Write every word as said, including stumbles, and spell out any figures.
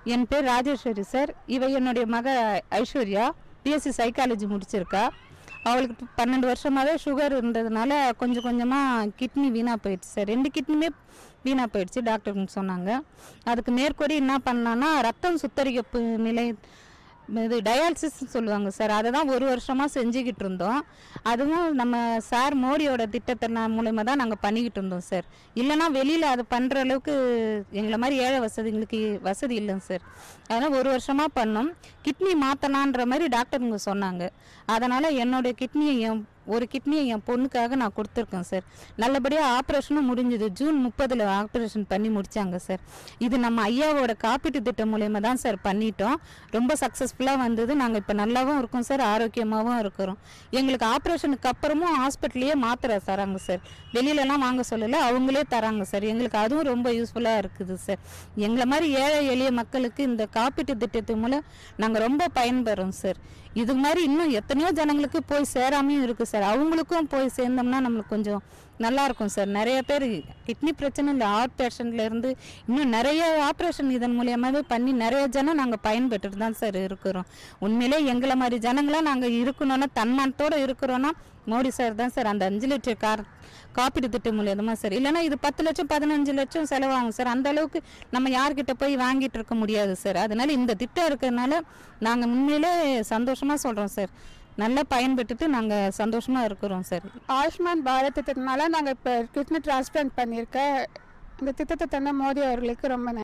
என் பேர் ராஜேஸ்வரி சார். இவ என்னுடைய மக ஐஸ்வர்யா, பிஎஸ்சி சைக்காலஜி முடிச்சிருக்கா. அவளுக்கு பன்னெண்டு வருஷமாகவே சுகர் இருந்ததுனால கொஞ்சம் கொஞ்சமாக கிட்னி வீணாக போயிடுச்சு சார். ரெண்டு கிட்னியுமே வீணாக போயிடுச்சு டாக்டருங்க சொன்னாங்க. அதுக்கு மேற்கொண்டு என்ன பண்ணலான்னா ரத்தம் சுத்தரிப்பு நிலை இது டயாலிசிஸ்ன்னு சொல்லுவாங்க சார். அதை தான் ஒரு வருஷமாக செஞ்சுக்கிட்டு இருந்தோம். அதுவும் நம்ம சார் மோடியோட திட்டத்தின் மூலயமா தான் நாங்கள் பண்ணிக்கிட்டு இருந்தோம் சார். இல்லைனா வெளியில் அது பண்ணுற அளவுக்கு எங்களை மாதிரி ஏழை வசதிங்களுக்கு வசதி இல்லைங்க சார். அதனால் ஒரு வருஷமாக பண்ணோம். கிட்னி மாற்றலான்ற மாதிரி டாக்டருங்க சொன்னாங்க. அதனால் என்னுடைய கிட்னியை என் ஒரு கிட்னியை என் பொண்ணுக்காக நான் கொடுத்துருக்கேன் சார். நல்லபடியாக ஆப்ரேஷனும் முடிஞ்சுது. ஜூன் முப்பதில் ஆப்ரேஷன் பண்ணி முடித்தாங்க சார். இது நம்ம ஐயாவோட காப்பீட்டு திட்டம் மூலயமா தான் சார் பண்ணிட்டோம். ரொம்ப சக்ஸஸ்ஃபுல்லாக வந்தது. நாங்கள் இப்போ நல்லாவும் இருக்கோம் சார், ஆரோக்கியமாகவும் இருக்கிறோம். எங்களுக்கு ஆப்ரேஷனுக்கு அப்புறமும் ஹாஸ்பிட்டல்லையே மாத்திரை தராங்க சார். வெளியிலலாம் வாங்க சொல்லலை, அவங்களே தராங்க சார். எங்களுக்கு அதுவும் ரொம்ப யூஸ்ஃபுல்லாக இருக்குது சார். எங்களை மாதிரி ஏழை எளிய மக்களுக்கு இந்த காப்பீட்டு திட்டத்து மூலம் நாங்கள் ரொம்ப பயன்பெறோம் சார். இது மாதிரி இன்னும் எத்தனையோ ஜனங்களுக்கு போய் சேராமையும் இருக்குது சார். அவங்களுக்கும் போய் சேர்ந்தோம்னா நம்மளுக்கு கொஞ்சம் நல்லாயிருக்கும் சார். நிறைய பேர் கிட்னி பிரச்சனை இல்லை, ஹார்ட் பேஷண்ட்லேருந்து இன்னும் நிறைய ஆப்ரேஷன் இதன் மூலியமாகவே பண்ணி நிறைய ஜனம் நாங்கள் பயன்பெற்றுட்டு தான் சார் இருக்கிறோம். உண்மையிலே எங்களை மாதிரி ஜனங்களாக நாங்கள் இருக்கணும்னா தன்மானத்தோடு இருக்கிறோன்னா மோடி சார் தான் சார். அந்த அஞ்சு லட்சம் கார் காப்பீடு திட்டம் மூலியமா சார். இல்லைனா இது பத்து லட்சம் பதினஞ்சு லட்சம் செலவாகும் சார். அந்த அளவுக்கு நம்ம யார்கிட்ட போய் வாங்கிட்டு இருக்க முடியாது சார். அதனால இந்த திட்டம் இருக்கிறதுனால நாங்கள் உண்மையிலே சந்தோஷமாக சொல்கிறோம் சார். நல்லா பயன்பெற்றுட்டு நாங்கள் சந்தோஷமாக இருக்கிறோம் சார். ஆயுஷ்மான் பாரத் திட்டத்தினால நாங்கள் இப்போ கிட்னி டிரான்ஸ்பிளான்ட் பண்ணியிருக்கேன். இந்த திட்டத்தை தந்த மோடி அவர்களுக்கு ரொம்ப நன்றி.